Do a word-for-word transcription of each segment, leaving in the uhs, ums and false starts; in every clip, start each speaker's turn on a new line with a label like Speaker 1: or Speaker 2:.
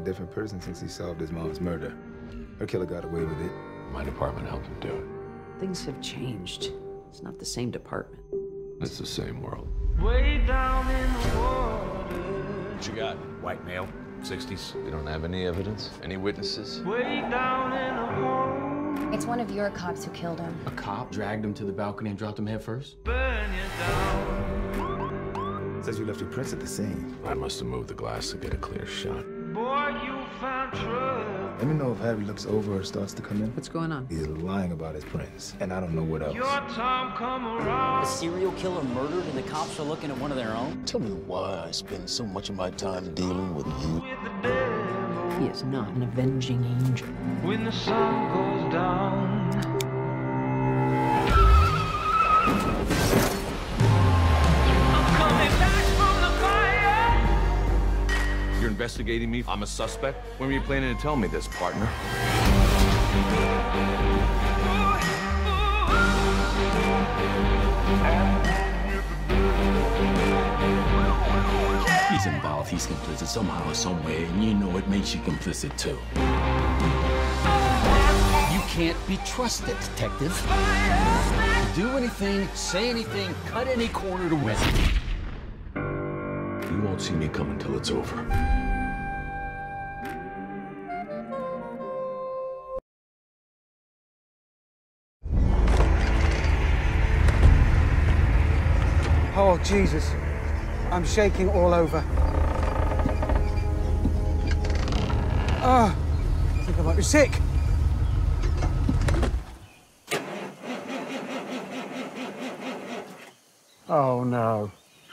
Speaker 1: different person since he solved his mom's murder. Her killer got away with it.
Speaker 2: My department helped him do it.
Speaker 3: Things have changed. It's not the same department.
Speaker 2: It's the same world.
Speaker 4: Way down in the water.
Speaker 2: What you got? White male, sixties. We don't have any evidence. Any witnesses?
Speaker 4: Way down in the hole.
Speaker 5: It's one of your cops who killed him.
Speaker 6: A cop dragged him to the balcony and dropped him head first?
Speaker 4: Burn you down.
Speaker 1: Says you left your prints at the scene.
Speaker 2: I must have moved the glass to get a clear shot.
Speaker 4: Boy, you found trouble.
Speaker 1: Let me know if Harry looks over or starts to come in.
Speaker 3: What's going on?
Speaker 1: He's lying about his prints, and I don't know what else.
Speaker 4: Your time come around.
Speaker 7: A serial killer murdered and the cops are looking at one of their own?
Speaker 8: Tell me why I spend so much of my time dealing with you.
Speaker 4: With the devil.
Speaker 3: He is not an avenging angel.
Speaker 4: When the sun goes down.
Speaker 2: You're investigating me? I'm a suspect? When were you planning to tell me this, partner?
Speaker 8: He's involved, he's complicit somehow, some way, and you know it makes you complicit too. You can't be trusted, detective. Do anything, say anything, cut any corner to win.
Speaker 2: You won't see me come until it's over.
Speaker 9: Oh, Jesus. I'm shaking all over. Oh, I think I might be sick. Oh, no.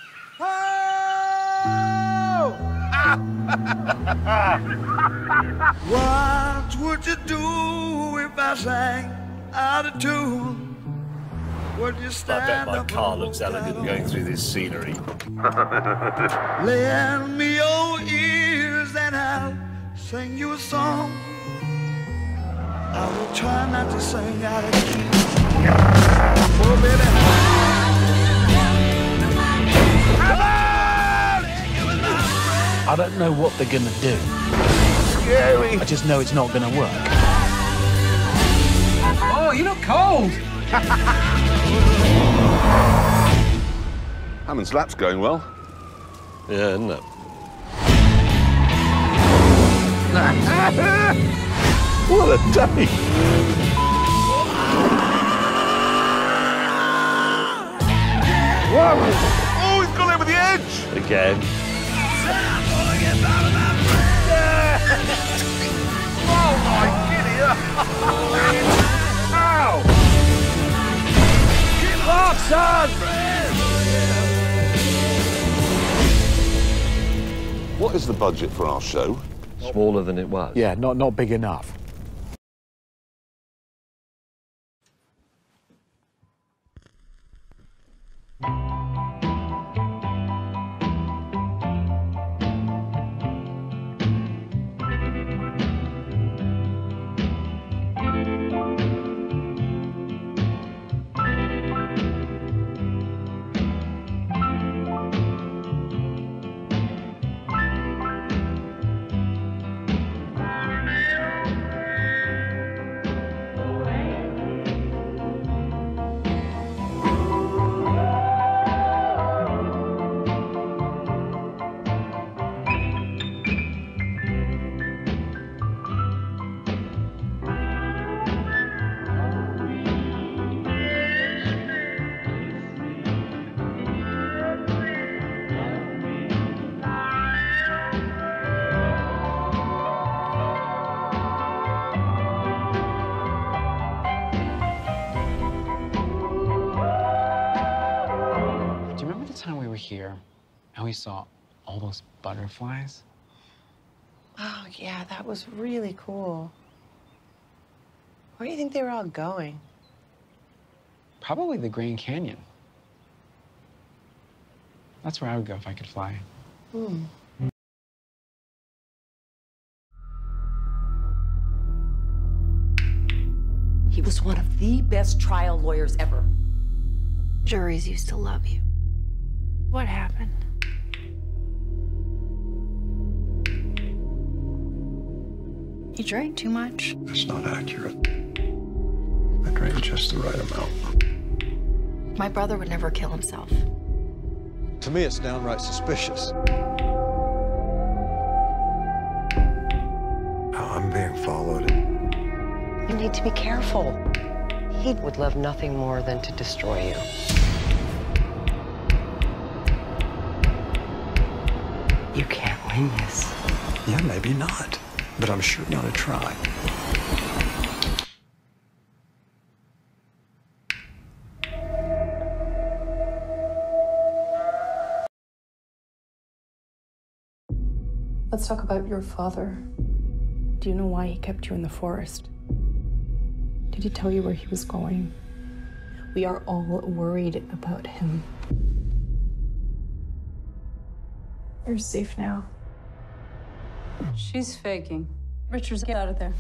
Speaker 4: What would you do if I sang out of tune? Would you stand
Speaker 8: I bet my
Speaker 4: up
Speaker 8: car looks elegant going through this scenery.
Speaker 4: Lend me your ears and I'll sing you a song. I will try not to sing out of key. Oh, baby.
Speaker 8: I don't know what they're gonna do.
Speaker 4: Scary.
Speaker 8: I just know it's not gonna work.
Speaker 9: Oh, you look cold.
Speaker 2: Hammond's lap's going well.
Speaker 8: Yeah, isn't it?
Speaker 2: What a day! Whoa! Oh, he's gone over the edge!
Speaker 8: Again.
Speaker 2: Oh my giddy up! Ow! Keep off, son!
Speaker 10: What is the budget for our show?
Speaker 2: Smaller than it was.
Speaker 8: Yeah, not, not big enough.
Speaker 6: Here, and we saw all those butterflies.
Speaker 11: Oh, yeah, that was really cool. Where do you think they were all going?
Speaker 6: Probably the Grand Canyon. That's where I would go if I could fly.
Speaker 11: Hmm.
Speaker 3: He was one of the best trial lawyers ever.
Speaker 5: Juries used to love you. What happened? You drank too much.
Speaker 12: That's not accurate. I drank just the right amount.
Speaker 5: My brother would never kill himself.
Speaker 13: To me, it's downright suspicious.
Speaker 12: I'm being followed.
Speaker 11: You need to be careful. He would love nothing more than to destroy you. You can't win this.
Speaker 12: Yeah, maybe not. But I'm sure gonna try.
Speaker 14: Let's talk about your father. Do you know why he kept you in the forest? Did he tell you where he was going? We are all worried about him. You're safe now.
Speaker 15: She's faking. Richards, get out of there.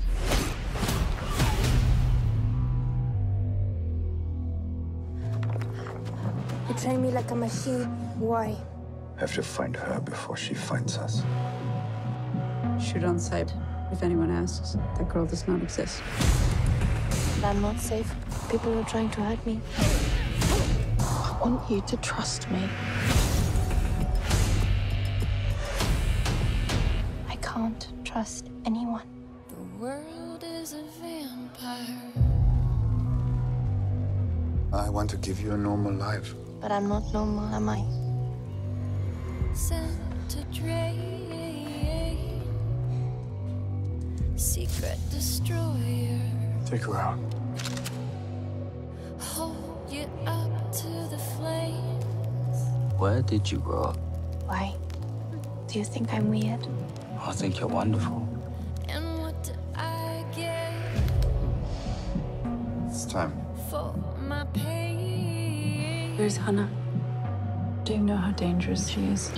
Speaker 16: You train me like a machine. Why?
Speaker 12: Have to find her before she finds us.
Speaker 15: Shoot on sight. If anyone asks, that girl does not exist.
Speaker 16: I'm not safe. People are trying to hurt me. I want you to trust me. I can't trust anyone.
Speaker 17: The world is a vampire.
Speaker 12: I want to give you a normal life.
Speaker 16: But I'm not normal, am I?
Speaker 17: Sent to drain. Secret destroyer.
Speaker 12: Take her out.
Speaker 17: Hold you up to the flames.
Speaker 8: Where did you grow up?
Speaker 16: Why? Do you think I'm weird?
Speaker 8: I think you're wonderful.
Speaker 17: And what do I get?
Speaker 12: It's time.
Speaker 17: For my pain.
Speaker 14: Where's Hanna? Do you know how dangerous she is?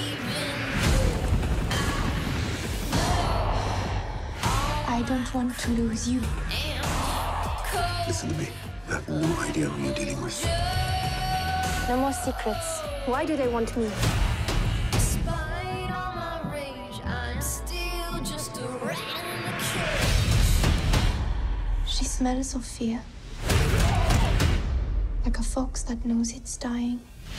Speaker 16: I don't want to lose you.
Speaker 12: Listen to me. You have no idea who you're dealing with.
Speaker 16: No more secrets. Why do they want me?
Speaker 17: Despite all my rage, I'm still just a rat in the cage.
Speaker 16: She smells of fear. Like a fox that knows it's dying.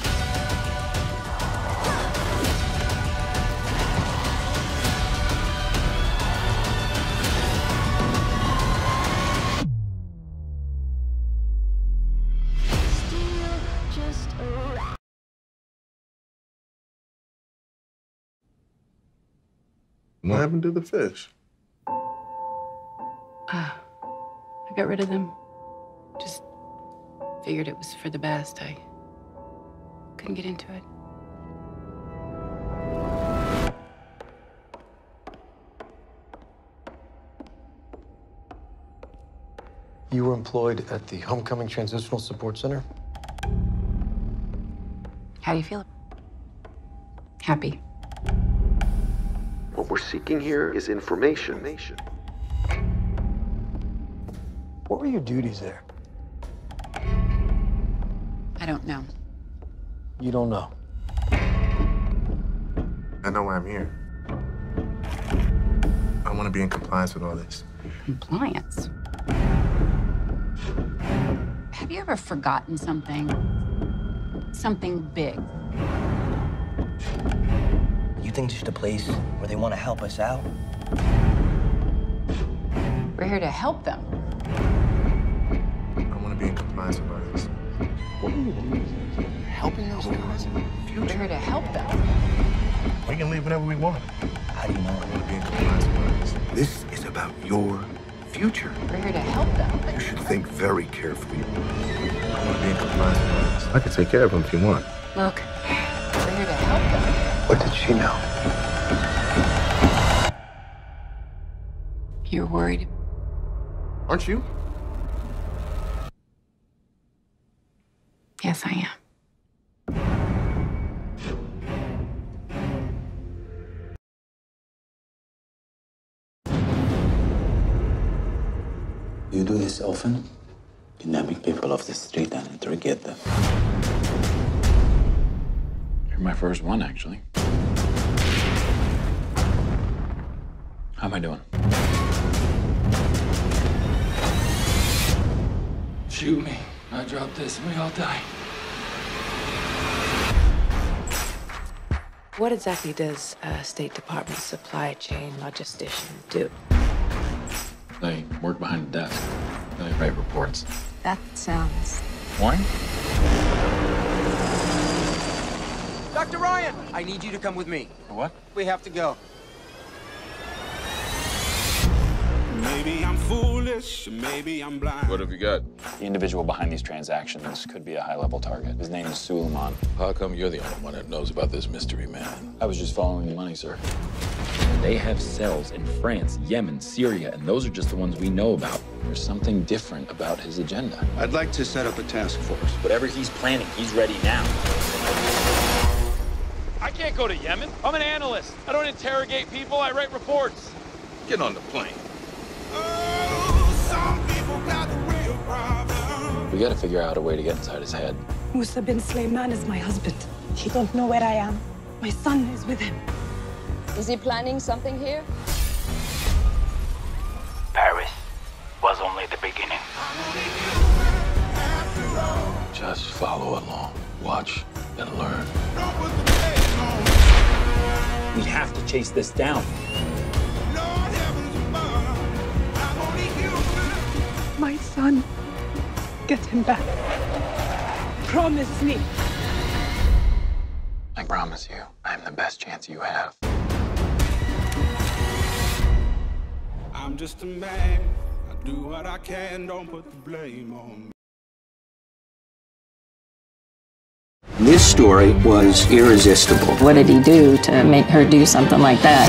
Speaker 12: What happened to the fish?
Speaker 15: Ah, I got rid of them. Just figured it was for the best. I couldn't get into it.
Speaker 18: You were employed at the Homecoming Transitional Support Center?
Speaker 15: How do you feel? Happy.
Speaker 19: What we're seeking here is information.
Speaker 18: What were your duties there?
Speaker 15: I don't know.
Speaker 18: You don't know?
Speaker 12: I know why I'm here. I want to be in compliance with all this.
Speaker 15: Compliance? Have you ever forgotten something? Something big?
Speaker 20: You think this is the place where they want to help us out?
Speaker 15: We're here to help them.
Speaker 12: I want to be in compliance with all this.
Speaker 18: What are you doing? Helping those guys?
Speaker 15: We're here to help them.
Speaker 12: We can leave whenever we want.
Speaker 20: How do you know?
Speaker 12: I want to be in compliance with all this.
Speaker 19: This is about your future.
Speaker 15: We're here to help them.
Speaker 19: You should think very carefully.
Speaker 12: I want to be in compliance with all this.
Speaker 19: I can take care of him if you want.
Speaker 15: Look, we're here to help them.
Speaker 19: What did she know?
Speaker 15: You're worried?
Speaker 19: Aren't you?
Speaker 15: Yes, I am.
Speaker 8: You do this often? Kidnapping people off the street and interrogate them.
Speaker 6: You're my first one, actually. How am I doing? Shoot me. I drop this and we all die.
Speaker 15: What exactly does a State Department supply chain logistician do?
Speaker 6: They work behind the desk. They write reports.
Speaker 5: That sounds...
Speaker 6: Boring?
Speaker 20: Doctor Ryan, I need you to come with me.
Speaker 6: For what?
Speaker 20: We have to go.
Speaker 21: Maybe I'm foolish, maybe I'm blind.
Speaker 2: What have you got?
Speaker 6: The individual behind these transactions could be a high-level target. His name is Suleiman.
Speaker 2: How come you're the only one that knows about this mystery man?
Speaker 6: I was just following the money, sir.
Speaker 22: They have cells in France, Yemen, Syria, and those are just the ones we know about.
Speaker 6: There's something different about his agenda.
Speaker 19: I'd like to set up a task force.
Speaker 22: Whatever he's planning, he's ready now.
Speaker 23: I can't go to Yemen. I'm an analyst. I don't interrogate people, I write reports.
Speaker 2: Get on the plane.
Speaker 6: We gotta figure out a way to get inside his head.
Speaker 24: Musa bin Sulaiman is my husband. He don't know where I am. My son is with him.
Speaker 25: Is he planning something here?
Speaker 26: Paris was only the beginning.
Speaker 2: Just follow along. Watch and learn.
Speaker 22: We have to chase this down.
Speaker 24: My son. Get him back. Promise me.
Speaker 6: I promise you, I'm the best chance you have.
Speaker 21: I'm just a man. I do what I can, don't put the blame on me.
Speaker 27: This story was irresistible.
Speaker 15: What did he do to make her do something like that?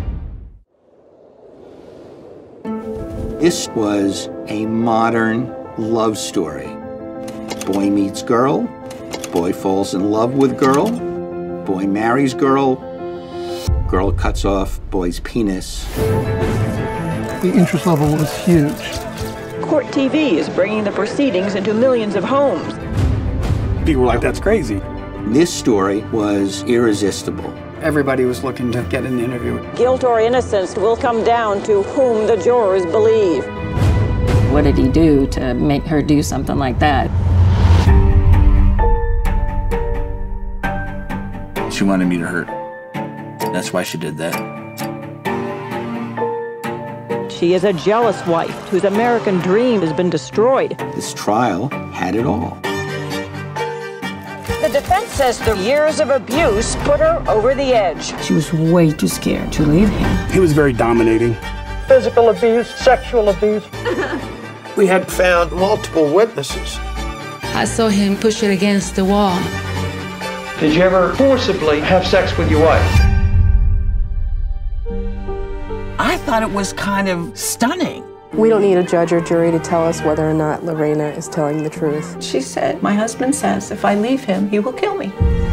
Speaker 27: This was a modern love story. Boy meets girl, boy falls in love with girl, boy marries girl, girl cuts off boy's penis.
Speaker 9: The interest level was huge.
Speaker 28: Court T V is bringing the proceedings into millions of homes.
Speaker 9: People were like, that's crazy.
Speaker 27: This story was irresistible.
Speaker 9: Everybody was looking to get an interview.
Speaker 28: Guilt or innocence will come down to whom the jurors believe.
Speaker 15: What did he do to make her do something like that?
Speaker 20: She wanted me to hurt. That's why she did that.
Speaker 28: She is a jealous wife whose American dream has been destroyed.
Speaker 27: This trial had it all.
Speaker 28: The defense says the years of abuse put her over the edge.
Speaker 24: She was way too scared to leave him.
Speaker 9: He was very dominating.
Speaker 28: Physical abuse, sexual abuse.
Speaker 19: We had found multiple witnesses.
Speaker 15: I saw him push it against the wall.
Speaker 29: Did you ever forcibly have sex with your wife?
Speaker 28: I thought it was kind of stunning.
Speaker 14: We don't need a judge or jury to tell us whether or not Lorena is telling the truth.
Speaker 28: She said, my husband says if I leave him, he will kill me.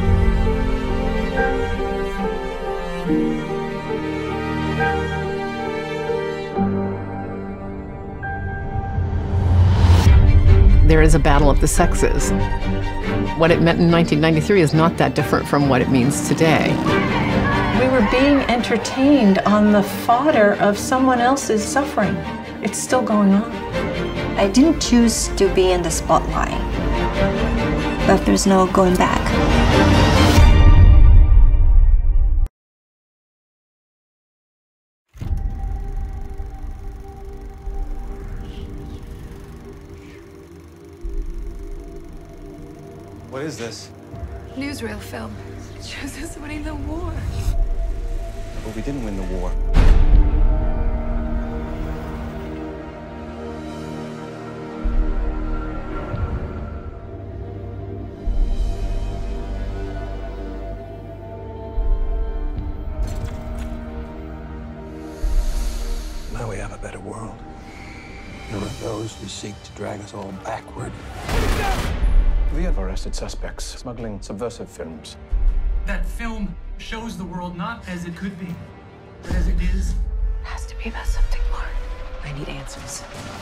Speaker 30: There is a battle of the sexes. What it meant in nineteen ninety-three is not that different from what it means today.
Speaker 28: We were being entertained on the fodder of someone else's suffering. It's still going on.
Speaker 16: I didn't choose to be in the spotlight, but there's no going back.
Speaker 18: What is this?
Speaker 5: Newsreel film. It shows us winning the war.
Speaker 18: But we didn't win the war.
Speaker 12: Now we have a better world. There are those who seek to drag us all backward. We have arrested suspects smuggling subversive films.
Speaker 31: That film shows the world not as it could be, but as it is.
Speaker 5: It has to be about something more. I need answers.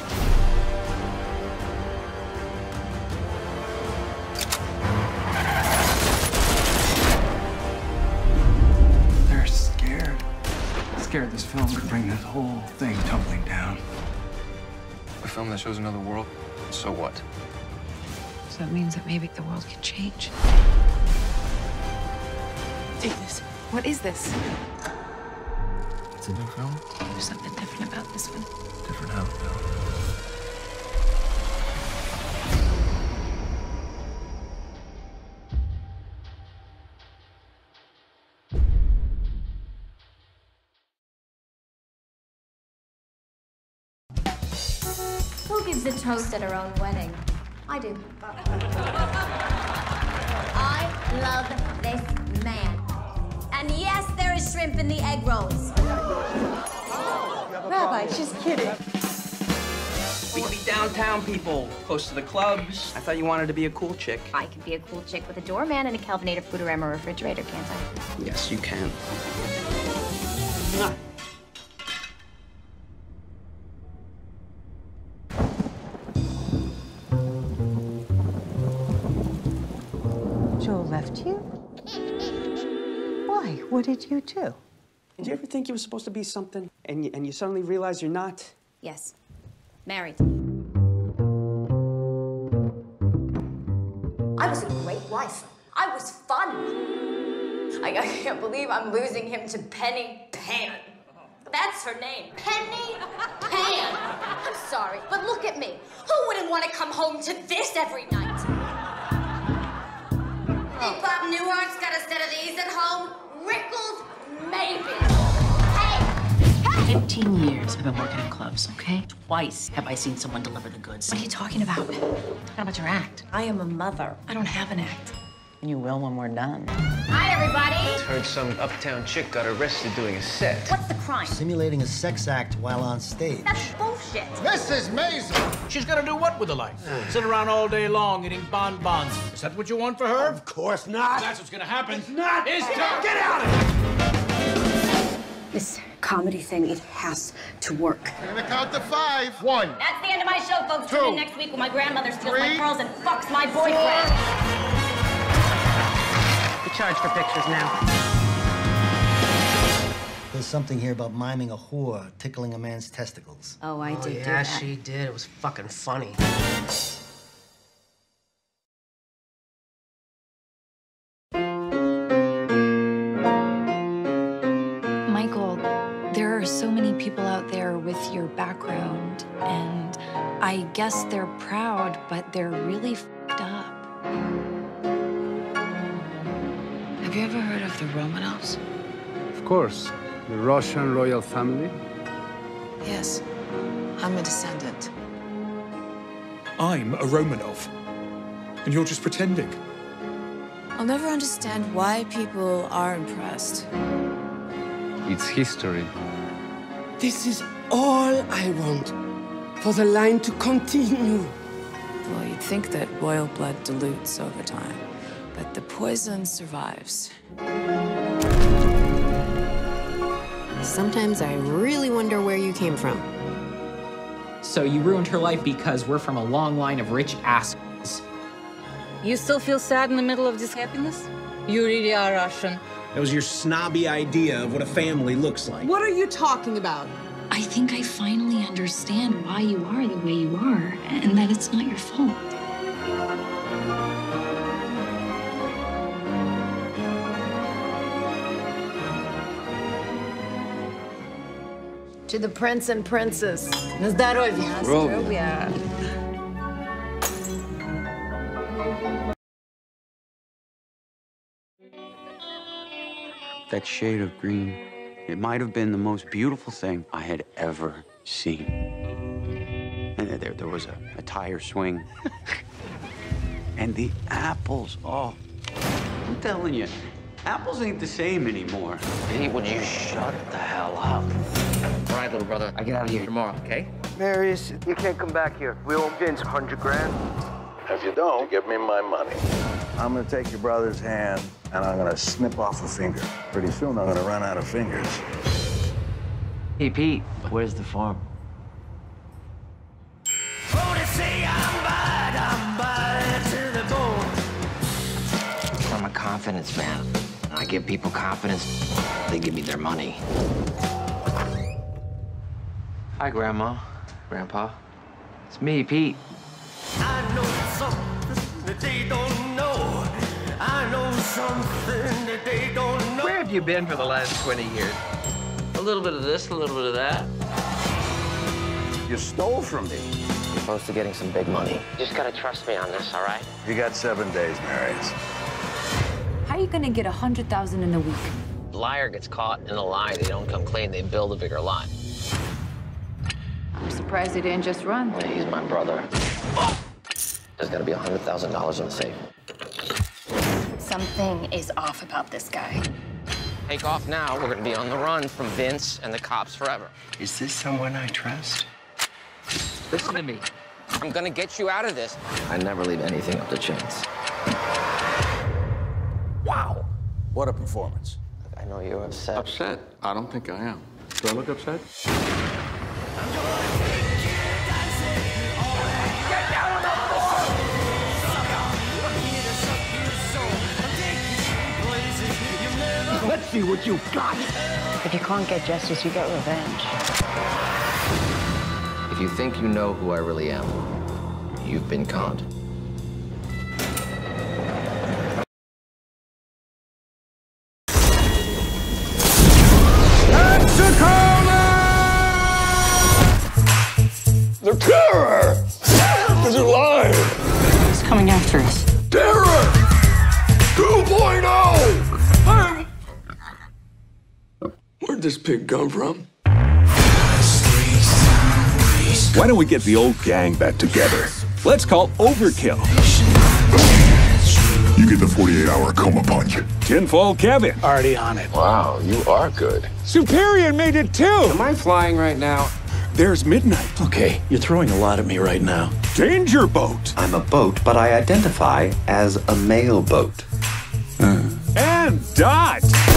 Speaker 31: They're scared. Scared this film could bring this whole thing tumbling down.
Speaker 12: A film that shows another world.
Speaker 1: So what?
Speaker 5: So it means that maybe the world can change. Take this. What is this?
Speaker 1: It's a new film?
Speaker 5: There's something different about this one.
Speaker 1: Different how?
Speaker 3: Who gives a toast at her own wedding? I do. I love this man. And yes, there is shrimp in the egg rolls.
Speaker 24: Rabbi, she's kidding.
Speaker 4: We could be downtown people, close to the clubs. I thought you wanted to be a cool chick.
Speaker 3: I could be a cool chick with a doorman and a Kelvinator Foodorama refrigerator, can't I?
Speaker 4: Yes, you can.
Speaker 28: Joe left you? Why? What did you do?
Speaker 4: Did you ever think you were supposed to be something, and you, and you suddenly realize you're not?
Speaker 3: Yes. Married. I was a great wife. I was fun. I, I can't believe I'm losing him to Penny Pan. That's her name. Penny Pan. I'm sorry, but look at me. Who wouldn't want to come home to this every night? Think Bob Newhart's got a set of these at home? Rickles, maybe. Hey! Hey!
Speaker 15: Fifteen years I've been working in clubs, okay? Twice have I seen someone deliver the goods. What are you talking about? I'm talking about your act.
Speaker 3: I am a mother.
Speaker 15: I don't have an act. You will when we're done.
Speaker 3: Hi, everybody.
Speaker 7: Heard some uptown chick got arrested doing a set.
Speaker 3: What's the crime?
Speaker 8: Simulating a sex act while on stage.
Speaker 3: That's bullshit.
Speaker 10: Missus Maisel! She's gonna do what with her life? Sit around all day long eating bonbons. Is that what you want for her?
Speaker 19: Of course not.
Speaker 10: That's what's gonna happen.
Speaker 19: It's not.
Speaker 10: It's
Speaker 19: Get
Speaker 10: time.
Speaker 19: Get out of here!
Speaker 3: This comedy thing, it has to work.
Speaker 19: I'm gonna count to five. One.
Speaker 3: That's the end of my show, folks.
Speaker 19: Two.
Speaker 3: Tune in next week when my grandmother steals my
Speaker 19: Three.
Speaker 3: pearls and fucks my boyfriend.
Speaker 15: We charge for pictures now.
Speaker 8: There's something here about miming a whore tickling a man's testicles.
Speaker 3: Oh, I
Speaker 4: Oh,
Speaker 3: did
Speaker 4: yeah,
Speaker 3: do that.
Speaker 4: she did. It was fucking funny.
Speaker 5: Michael, there are so many people out there with your background, and I guess they're proud, but they're really f***ed up.
Speaker 15: Have you ever heard of the Romanoffs?
Speaker 9: Of course. The Russian royal family.
Speaker 15: Yes. I'm a descendant.
Speaker 11: I'm a Romanov, and you're just pretending.
Speaker 5: I'll never understand why people are impressed.
Speaker 2: It's history.
Speaker 13: This is all I want. For the line to continue.
Speaker 5: Well, you'd think that royal blood dilutes over time, but the poison survives.
Speaker 17: Sometimes I really wonder where you came from.
Speaker 23: So you ruined her life because we're from a long line of rich assholes.
Speaker 28: You still feel sad in the middle of this happiness? You really are Russian.
Speaker 25: That was your snobby idea of what a family looks like.
Speaker 28: What are you talking about?
Speaker 15: I think I finally understand why you are the way you are, and that it's not your fault.
Speaker 17: To the prince and princess.
Speaker 28: Здоровья.
Speaker 25: Здоровья.
Speaker 32: That shade of green, it might have been the most beautiful thing I had ever seen. And there, there was a, a tire swing. And the apples, oh, I'm telling you, apples ain't the same anymore.
Speaker 26: Pete, would you shut the hell up? All right, little brother, I get out of here tomorrow, okay?
Speaker 20: Marius, you can't come back here. We owe Vince a hundred grand.
Speaker 33: If you don't, give me my money. I'm gonna take your brother's hand and I'm gonna snip off a finger. Pretty soon I'm gonna run out of fingers.
Speaker 26: Hey, Pete, where's the farm? I'm a confidence man. I give people confidence, they give me their money. Hi, Grandma, Grandpa. It's me, Pete.
Speaker 1: I know something that they don't know. I know something that they don't know.
Speaker 4: Where have you been for the last twenty years?
Speaker 26: A little bit of this, a little bit of that.
Speaker 33: You stole from me.
Speaker 26: I'm close to getting some big money. You just gotta trust me on this, all right?
Speaker 33: You got seven days, Marius.
Speaker 6: How are you gonna get a hundred thousand in a week?
Speaker 26: Liar gets caught in a lie. They don't come clean. They build a bigger lie.
Speaker 6: I'm surprised they didn't just run.
Speaker 26: Well, he's my brother. There's gotta be a hundred thousand dollars in the safe.
Speaker 3: Something is off about this guy.
Speaker 26: Take off now. We're gonna be on the run from Vince and the cops forever.
Speaker 25: Is this someone I trust?
Speaker 26: Listen to me. I'm gonna get you out of this. I never leave anything up to chance.
Speaker 33: Wow. What a performance.
Speaker 26: I know you're upset.
Speaker 2: Upset? I don't think I am. Do I look upset?
Speaker 1: Let's see what you got.
Speaker 6: If you can't get justice, you get revenge.
Speaker 26: If you think you know who I really am, you've been conned.
Speaker 1: The terror is alive.
Speaker 6: He's coming after us.
Speaker 1: Terror two point oh.
Speaker 25: Where'd this pig come from?
Speaker 11: Why don't we get the old gang back together? Let's call overkill.
Speaker 12: You get the forty-eight hour coma punch.
Speaker 11: Tinfoil Kevin.
Speaker 10: Already on it.
Speaker 12: Wow, you are good.
Speaker 11: Superior made it too.
Speaker 25: Am I flying right now?
Speaker 11: There's Midnight.
Speaker 10: Okay, you're throwing a lot at me right now.
Speaker 11: Danger Boat.
Speaker 14: I'm a boat, but I identify as a male boat.
Speaker 11: Uh. And Dot.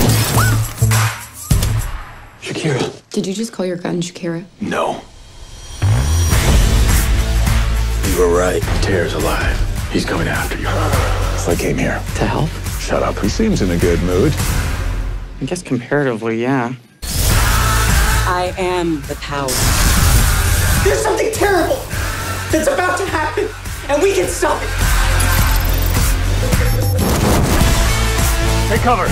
Speaker 10: Shakira.
Speaker 15: Did you just call your gun Shakira?
Speaker 10: No. You were right. Tear's alive. He's coming after you. So I came here.
Speaker 15: To help?
Speaker 10: Shut up.
Speaker 11: He seems in a good mood.
Speaker 15: I guess comparatively, yeah.
Speaker 16: I am the power.
Speaker 13: There's something terrible that's about to happen, and we can stop it.
Speaker 10: Take cover.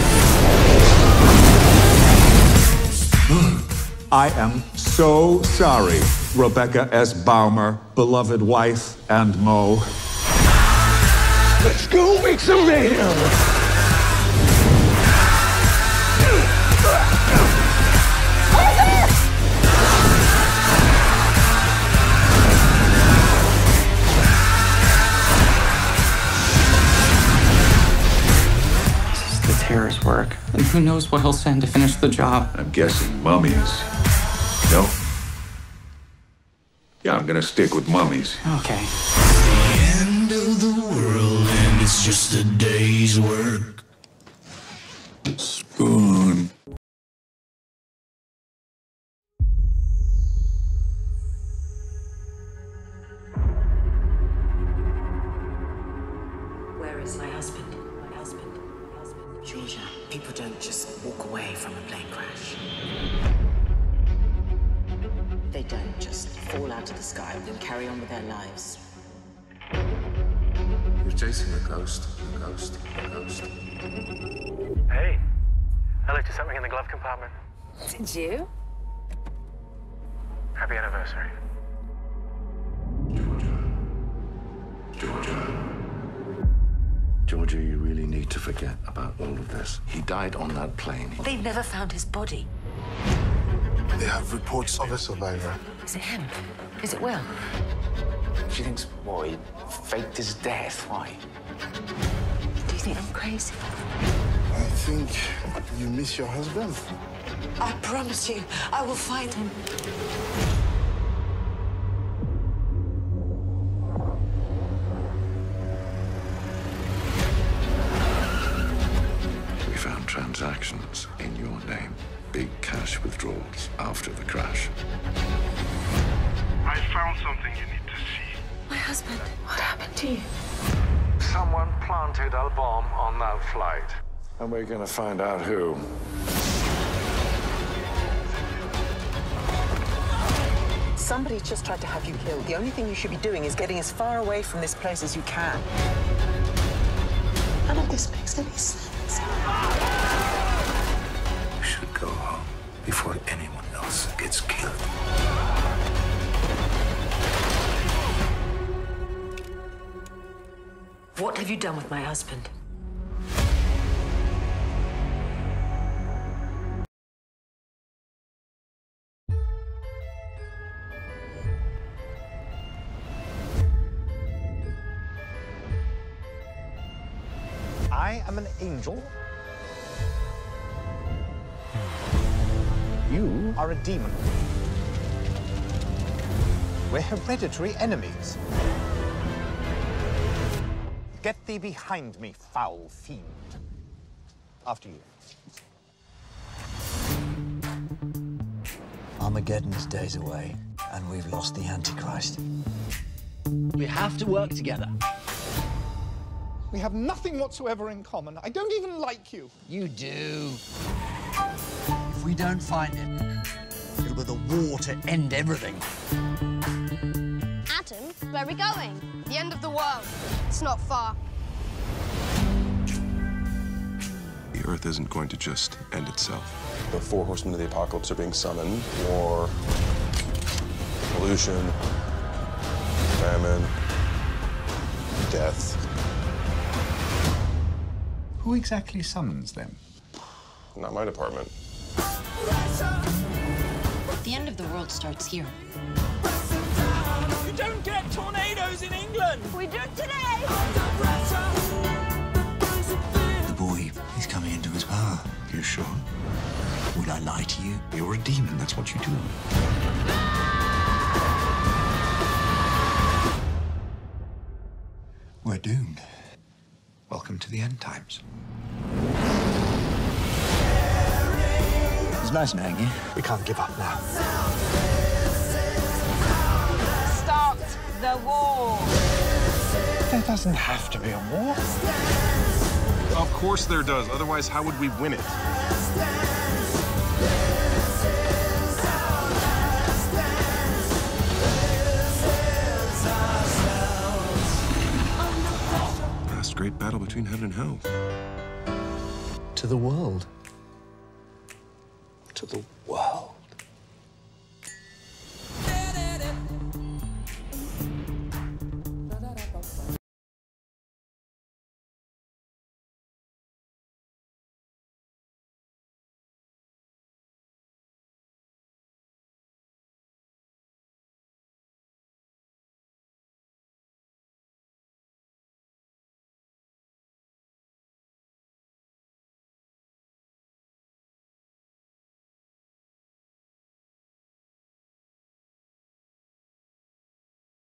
Speaker 11: I am so sorry, Rebecca S. Baumer, beloved wife and Mo.
Speaker 1: Let's go make some mayhem.
Speaker 15: Terrorist work. And who knows what he'll send to finish the job.
Speaker 11: I'm guessing mummies. No? Yeah, I'm gonna stick with mummies.
Speaker 15: Okay.
Speaker 1: The end of the world, and it's just a day's work.
Speaker 11: Spoon.
Speaker 16: Where is my husband? My husband. Georgia, people don't just walk away from a plane crash. They don't just fall out of the sky and carry on with their lives.
Speaker 2: You're chasing a ghost, a ghost, a ghost.
Speaker 18: Hey, I left you something in the glove compartment.
Speaker 16: Did you?
Speaker 18: Happy anniversary.
Speaker 2: Georgia. Georgia, you really need to forget about all of this. He died on that plane.
Speaker 16: They've never found his body.
Speaker 12: They have reports of a survivor.
Speaker 16: Is it him? Is it Will?
Speaker 2: She thinks, what, he faked his death? Why?
Speaker 16: Do you think I'm crazy?
Speaker 12: I think you miss your husband.
Speaker 16: I promise you, I will find him.
Speaker 2: We found transactions in your name. Big cash withdrawals after the crash.
Speaker 18: I found something you need to see.
Speaker 16: My husband, what happened to you?
Speaker 18: Someone planted a bomb on that flight.
Speaker 2: And we're gonna find out who.
Speaker 16: Somebody just tried to have you killed. The only thing you should be doing is getting as far away from this place as you can. None of this makes any sense.
Speaker 33: You should go home before anyone else gets killed.
Speaker 16: What have you done with my husband?
Speaker 5: I am an angel. You are a demon. We're hereditary enemies. Get thee behind me, foul fiend. After you.
Speaker 7: Armageddon's days away, and we've lost the Antichrist.
Speaker 10: We have to work together.
Speaker 5: We have nothing whatsoever in common. I don't even like you.
Speaker 10: You do. If we don't find it, it'll be the war to end everything.
Speaker 8: Adam, where are we going? The end of the world. It's not far.
Speaker 9: The Earth isn't going to just end itself. The four horsemen of the apocalypse are being summoned. War, pollution, famine, death.
Speaker 11: Who exactly summons them?
Speaker 9: Not my department.
Speaker 19: The end of the world starts here.
Speaker 21: You don't get tornadoes in England!
Speaker 8: We do today!
Speaker 7: The boy, he's coming into his power.
Speaker 11: You sure? Would I lie to you? You're a demon, that's what you do. We're doomed. Welcome to the end times.
Speaker 7: It's nice knowing you.
Speaker 5: We can't give up now.
Speaker 8: Start the war!
Speaker 5: There doesn't have to be a war.
Speaker 9: Of course there does. Otherwise, how would we win it? Last great battle between heaven and hell.
Speaker 7: To the world. To the world.